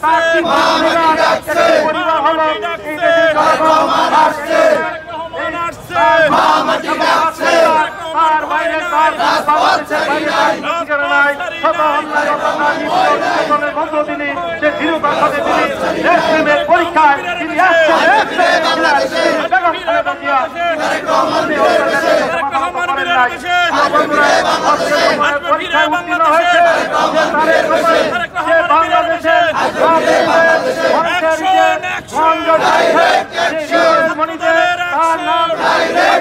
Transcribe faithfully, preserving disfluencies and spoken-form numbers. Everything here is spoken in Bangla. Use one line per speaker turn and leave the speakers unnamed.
পরিবার হলো এই দেশের জনগণ আসছে তার বাইরে তার বাংলাদেশের বাইরে তার নাই সকলের মধ্য তিনি যে দৃঢ়তার সাথে তিনি দেশপ্রেমের পরীক্ষায় তিনি পরীক্ষায় উত্তীর্ণ হয়েছে বাংলাদেশের তার নাম